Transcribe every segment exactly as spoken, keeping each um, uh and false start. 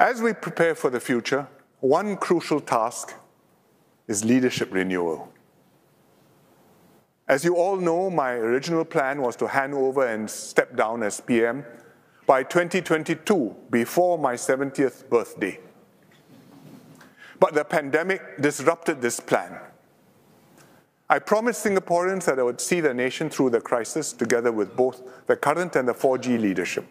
As we prepare for the future, one crucial task is leadership renewal. As you all know, my original plan was to hand over and step down as P M by twenty twenty-two, before my seventieth birthday. But the pandemic disrupted this plan. I promised Singaporeans that I would see the nation through the crisis together with both the current and the four G leadership.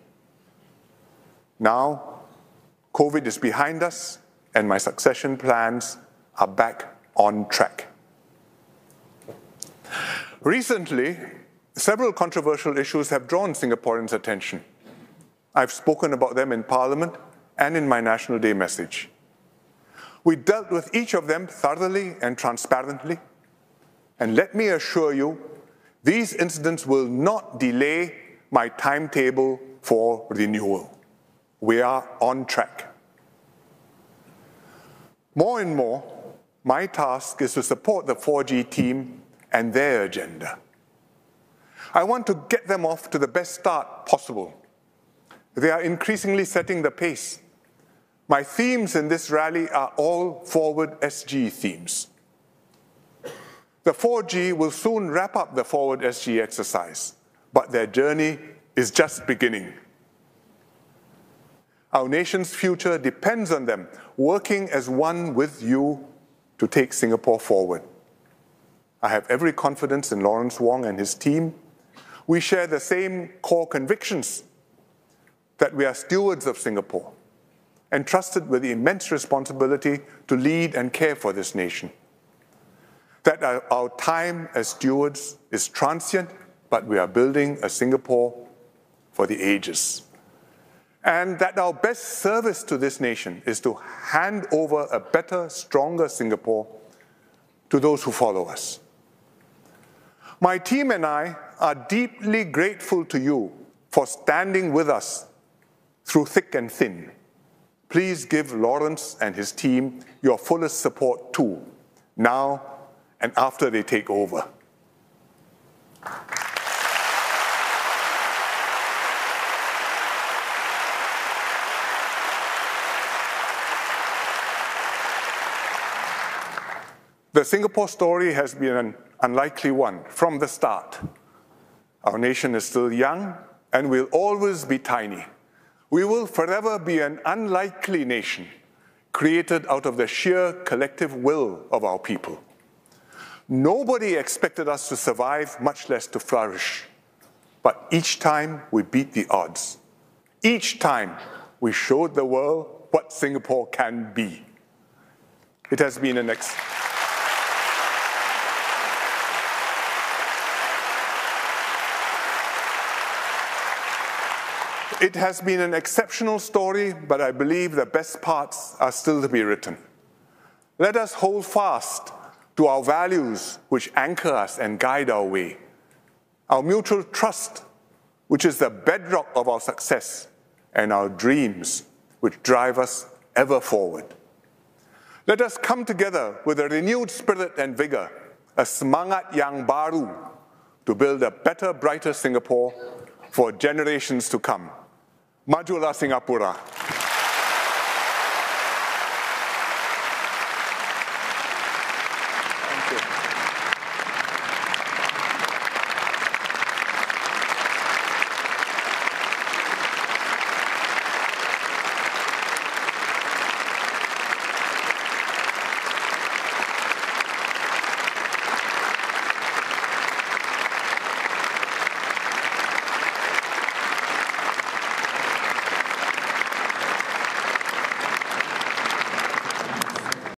Now, COVID is behind us, and my succession plans are back on track. Recently, several controversial issues have drawn Singaporeans' attention. I've spoken about them in Parliament and in my National Day message. We dealt with each of them thoroughly and transparently, and let me assure you, these incidents will not delay my timetable for renewal. We are on track. More and more, my task is to support the four G team and their agenda. I want to get them off to the best start possible. They are increasingly setting the pace. My themes in this rally are all Forward S G themes. The four G will soon wrap up the Forward S G exercise, but their journey is just beginning. Our nation's future depends on them working as one with you to take Singapore forward. I have every confidence in Lawrence Wong and his team. We share the same core convictions that we are stewards of Singapore, entrusted with the immense responsibility to lead and care for this nation. That our, our time as stewards is transient, but we are building a Singapore for the ages. And that our best service to this nation is to hand over a better, stronger Singapore to those who follow us. My team and I are deeply grateful to you for standing with us through thick and thin. Please give Lawrence and his team your fullest support too, now and after they take over. The Singapore story has been an unlikely one from the start. Our nation is still young and will always be tiny. We will forever be an unlikely nation, created out of the sheer collective will of our people. Nobody expected us to survive, much less to flourish. But each time we beat the odds. Each time we showed the world what Singapore can be. It has been an ex- It has been an exceptional story, but I believe the best parts are still to be written. Let us hold fast to our values which anchor us and guide our way. Our mutual trust, which is the bedrock of our success, and our dreams, which drive us ever forward. Let us come together with a renewed spirit and vigor, a semangat yang baru, to build a better, brighter Singapore for generations to come. Majulah Singapura.